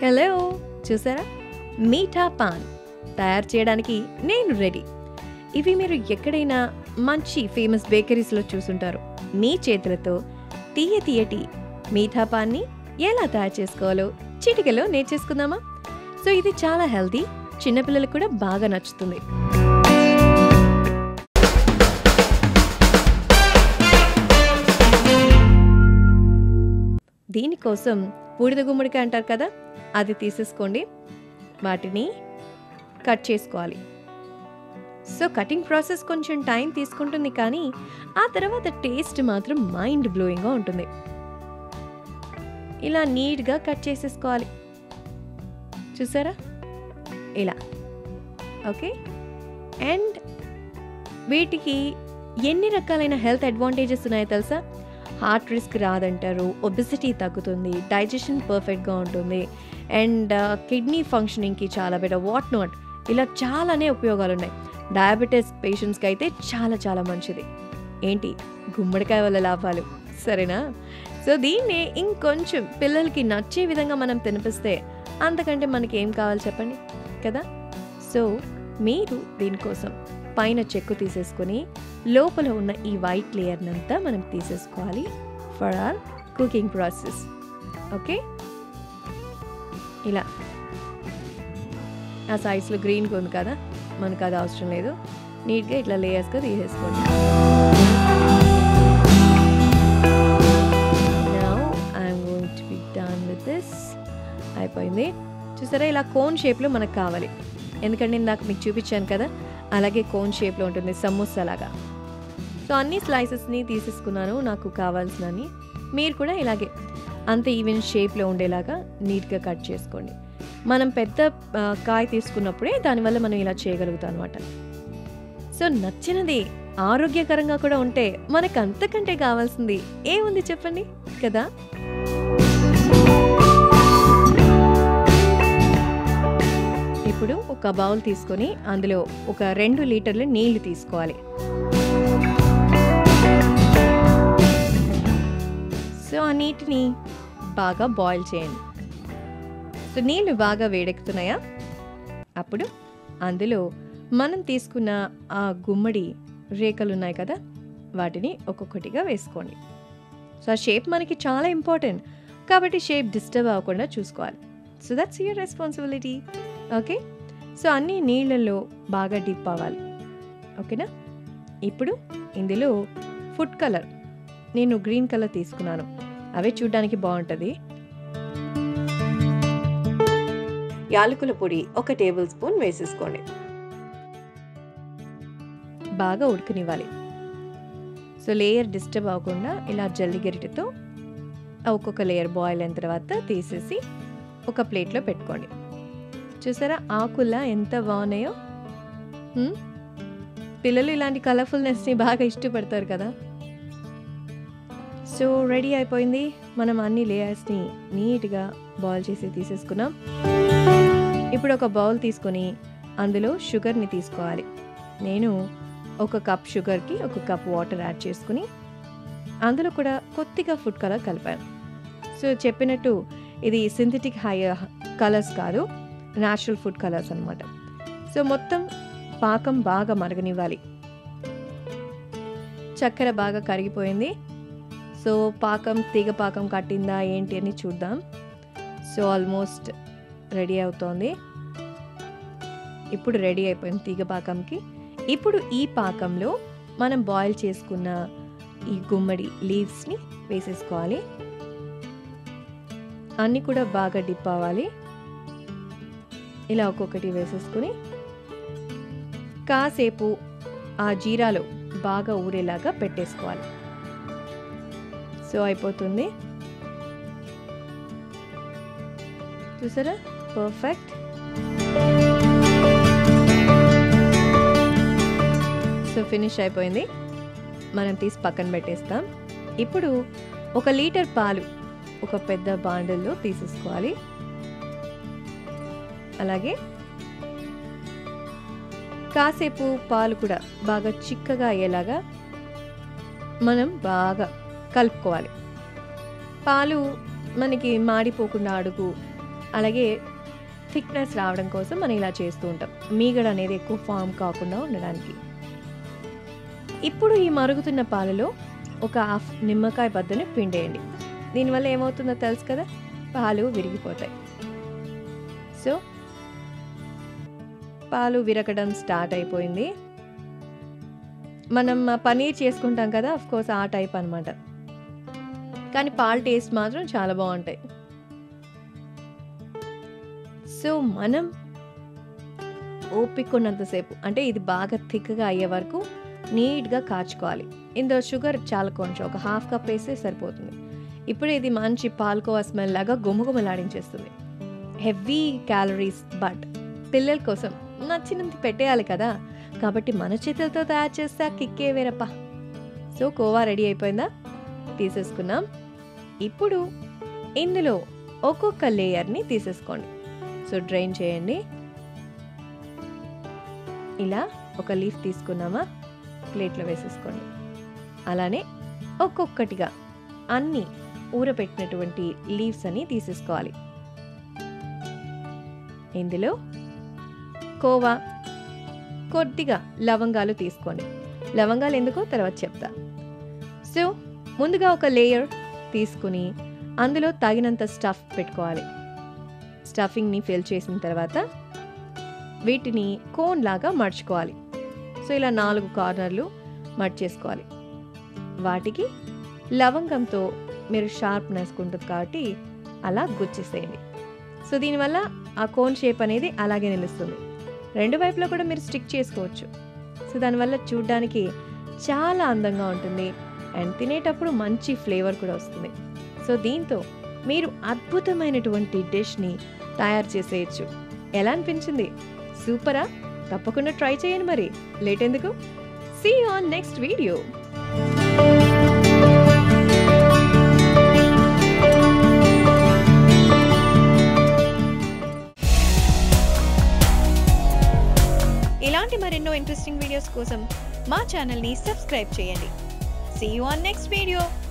Hello, చూసారా? మీఠా pan తయారు చేయడానికి నేను రెడీ. ఇవి మీరు ఎక్కడైనా మంచి ఫేమస్ బేకరీస్లో చూసుంటారు. మీ చేతులతో తీయటి మీఠా పాన్ని ఎలా తయారు చేసుకోవాలో చిటికలో నేర్చేసుకుందామా? సో ఇది చాలా హెల్తీ, చిన్నపిల్లలకు కూడా బాగా నచ్చుతుంది. దీనికోసం బూడిద గుమ్మడికాయ అంటారు కదా, అది తీసేసుకోండి. వాటిని కట్ చేసుకోవాలి. సో కటింగ్ ప్రాసెస్ కొంచెం టైం తీసుకుంటుంది, కానీ ఆ తర్వాత టేస్ట్ మాత్రం మైండ్ బ్లోయింగ్గా ఉంటుంది. ఇలా నీట్గా కట్ చేసేసుకోవాలి. చూసారా? ఇలా. ఓకే. అండ్ వీటికి ఎన్ని రకాలైన హెల్త్ అడ్వాంటేజెస్ ఉన్నాయో తెలుసా? హార్ట్ రిస్క్ రాదంటారు, ఒబెసిటీ తగ్గుతుంది, డైజెషన్ పర్ఫెక్ట్గా ఉంటుంది, అండ్ కిడ్నీ ఫంక్షనింగ్కి చాలా బెటర్, వాట్ నాట్, ఇలా చాలానే ఉపయోగాలు ఉన్నాయి. డయాబెటీస్ పేషెంట్స్కి అయితే చాలా చాలా మంచిది. ఏంటి గుమ్మడికాయ వల్ల లాభాలు, సరేనా? సో దీన్ని ఇంకొంచెం పిల్లలకి నచ్చే విధంగా మనం తినిపిస్తే అంతకంటే మనకి ఏం కావాలి చెప్పండి కదా. సో మీరు దీనికోసం పైన చెక్కు తీసేసుకొని లోపల ఉన్న ఈ వైట్ లేయర్నంతా మనం తీసేసుకోవాలి for our cooking process. Okay, ఇలా ఆ సైడ్స్లో గ్రీన్గా ఉంది కదా, మనకు అది అవసరం లేదు. నీట్గా ఇట్లా లేయర్స్గా తీసేసుకోండి. Now I'm going to be done with this. అయిపోయింది. చూసారా? ఇలా కోన్ షేప్లో మనకు కావాలి. ఎందుకంటే ఇందాక మీకు చూపించాను కదా, అలాగే కోన్ షేప్లో ఉంటుంది, సమోసా లాగా. సో అన్ని స్లైసెస్ని తీసేసుకున్నాను నాకు కావాల్సినని. మీరు కూడా ఇలాగే అంత ఈవెన్ షేప్లో ఉండేలాగా నీట్గా కట్ చేసుకోండి. మనం పెద్ద కాయ తీసుకున్నప్పుడే దానివల్ల మనం ఇలా చేయగలుగుతాం అనమాట. సో నచ్చినది ఆరోగ్యకరంగా కూడా ఉంటే మనకు అంతకంటే కావాల్సింది ఏముంది చెప్పండి కదా. ఇప్పుడు ఒక బౌల్ తీసుకొని అందులో ఒక 2 లీటర్ల నీళ్లు తీసుకోవాలి. సో ఆ నీటిని బాగా బాయిల్ చేయండి. సో నీళ్ళు బాగా వేడెక్కుతున్నాయా? అప్పుడు అందులో మనం తీసుకున్న ఆ గుమ్మడి రేఖలు ఉన్నాయి కదా, వాటిని ఒక్కొక్కటిగా వేసుకోండి. సో ఆ షేప్ మనకి చాలా ఇంపార్టెంట్, కాబట్టి షేప్ డిస్టర్బ్ అవ్వకుండా చూసుకోవాలి. So that's your responsibility. Okay. So అన్ని నీళ్ళల్లో బాగా డిప్ అవ్వాలి. ఓకేనా? ఇప్పుడు ఇందులో ఫుడ్ కలర్, నేను గ్రీన్ కలర్ తీసుకున్నాను, అవే చూడడానికి బాగుంటుంది. యాలకుల పొడి 1 టేబుల్ స్పూన్ వేసేసుకోండి. బాగా ఉడకనివ్వాలి. సో లేయర్ డిస్టర్బ్ అవ్వకుండా ఇలా జల్లి గరిటెతో ఒక్కొక్క లేయర్ బాయిల్ అయిన తర్వాత తీసేసి ఒక ప్లేట్లో పెట్టుకోండి. చూసారా ఆకుల్లా ఎంత బాగున్నాయో? పిల్లలు ఇలాంటి కలర్ఫుల్నెస్ని బాగా ఇష్టపడతారు కదా. సో రెడీ అయిపోయింది. మనం అన్ని లేయర్స్ని నీట్గా బాయిల్ చేసి తీసేసుకున్నాం. ఇప్పుడు ఒక బౌల్ తీసుకొని అందులో షుగర్ని తీసుకోవాలి. నేను 1 కప్ షుగర్కి 1 కప్ వాటర్ యాడ్ చేసుకుని అందులో కూడా కొద్దిగా ఫుడ్ కలర్ కలిపాను. సో చెప్పినట్టు ఇది సింథటిక్ కలర్స్ కాదు, న్యాచురల్ ఫుడ్ కలర్స్ అనమాట. సో మొత్తం పాకం బాగా మరగనివ్వాలి. చక్కెర బాగా కరిగిపోయింది. సో పాకం తీగ పాకం కట్టిందా ఏంటి అని చూద్దాం. సో ఆల్మోస్ట్ రెడీ అవుతోంది. ఇప్పుడు రెడీ అయిపోయింది తీగ పాకంకి. ఇప్పుడు ఈ పాకంలో మనం బాయిల్ చేసుకున్న ఈ గుమ్మడి లీవ్స్ని వేసేసుకోవాలి. అన్నీ కూడా బాగా డిప్ అవ్వాలి. ఇలా ఒక్కొక్కటి వేసేసుకుని కాసేపు ఆ జీరాలో బాగా ఊరేలాగా పెట్టేసుకోవాలి. సో అయిపోతుంది. చూసారా? పర్ఫెక్ట్. సో ఫినిష్ అయిపోయింది. మనం తీసి పక్కన పెట్టేస్తాం. ఇప్పుడు 1 లీటర్ పాలు ఒక పెద్ద బాండిల్లో తీసేసుకోవాలి. అలాగే కాసేపు పాలు కూడా బాగా చిక్కగా అయ్యేలాగా మనం బాగా కలుపుకోవాలి. పాలు మనకి మాడిపోకుండా అడుగు అలాగే థిక్నెస్ రావడం కోసం మనం ఇలా చేస్తూ ఉంటాం, మీగడ అనేది ఎక్కువ ఫామ్ కాకుండా ఉండడానికి. ఇప్పుడు ఈ మరుగుతున్న పాలలో ఒక హాఫ్ నిమ్మకాయ బద్దని పిండేయండి. దీనివల్ల ఏమవుతుందో తెలుసు కదా, పాలు విరిగిపోతాయి. సో పాలు విరగడం స్టార్ట్ అయిపోయింది. మనం పనీర్ చేసుకుంటాం కదా, ఆఫ్ కోర్స్ ఆ టైప్ అనమాట. కానీ పాలు టేస్ట్ మాత్రం చాలా బాగుంటాయి. సో మనం ఓపికన్నంతసేపు, అంటే ఇది బాగా థిక్గా అయ్యే వరకు నీట్గా కాచుకోవాలి. ఇందులో షుగర్ చాలా కొంచెం, ఒక హాఫ్ కప్ వేస్తే సరిపోతుంది. ఇప్పుడు ఇది మంచి పాల్కోవా స్మెల్ లాగా గుమగుమలాడించేస్తుంది. హెవీ క్యాలరీస్, బట్ పిల్లల కోసం నచ్చినంత పెట్టేయాలి కదా, కాబట్టి మన చేతులతో తయారు చేస్తే కిక్కే వేరప్ప. సో కోవా రెడీ అయిపోయిందా, తీసేసుకున్నాం. ఇప్పుడు ఇందులో ఒక్కొక్క లేయర్ని తీసేసుకోండి. సో డ్రైన్ చేయండి. ఇలా ఒక లీఫ్ తీసుకున్నామా, ప్లేట్లో వేసేసుకోండి. అలానే ఒక్కొక్కటిగా అన్ని ఊరపెట్టినటువంటి లీవ్స్ అని తీసేసుకోవాలి. ఇందులో కోవా, కొద్దిగా లవంగాలు తీసుకోండి. లవంగాలు ఎందుకో తర్వాత చెప్తా. సో ముందుగా ఒక లేయర్ తీసుకుని అందులో తగినంత స్టఫ్ పెట్టుకోవాలి. స్టఫింగ్ని ఫిల్ చేసిన తర్వాత వీటిని కోన్ లాగా మర్చుకోవాలి. సో ఇలా 4 కార్నర్లు మర్చేసుకోవాలి. వాటికి లవంగంతో మీరు షార్ప్నెస్ ఉంటుంది కాబట్టి అలా గుచ్చేసేయండి. సో దీనివల్ల ఆ కోన్ షేప్ అనేది అలాగే నిలుస్తుంది. 2 వైపులా కూడా మీరు స్టిక్ చేసుకోవచ్చు. సో దానివల్ల చూడ్డానికి చాలా అందంగా ఉంటుంది అండ్ తినేటప్పుడు మంచి ఫ్లేవర్ కూడా వస్తుంది. సో దీంతో మీరు అద్భుతమైనటువంటి డిష్ని తయారు చేసేయచ్చు. ఎలా అనిపించింది? సూపరా? తప్పకుండా ట్రై చేయండి. మరి లేట్ ఎందుకు? See you on next video. ఇలాంటి మరెన్నో ఇంట్రెస్టింగ్ వీడియోస్ కోసం మా ఛానల్ని సబ్స్క్రైబ్ చేయండి. See you on next video.